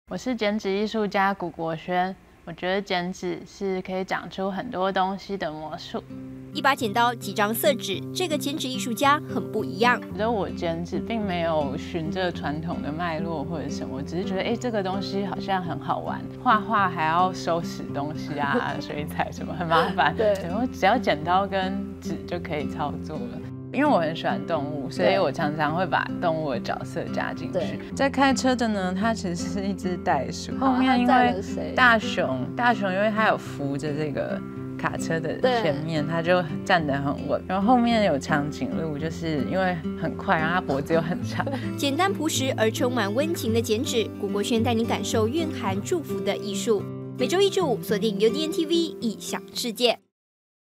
我是剪纸艺术家古国轩，我觉得剪纸是可以长出很多东西的魔术。 一把剪刀，几张色纸，这个剪纸艺术家很不一样。 我觉得我剪纸并没有循着传统的脉络或者什么，我只是觉得，这个东西好像很好玩。画画还要收拾东西啊，水彩什么很麻烦。对，我只要剪刀跟纸就可以操作了。因为我很喜欢动物，所以我常常会把动物的角色加进去。在开车的呢，它其实是一只袋鼠，后面因为大熊因为它有扶着这个卡车的前面，它就站得很稳。然后后面有长颈鹿，就是因为很快，然后它脖子又很长。 简单朴实而充满温情的剪纸，古国轩带你感受蕴含祝福的艺术。每周1至5锁定UDN TV异想世界。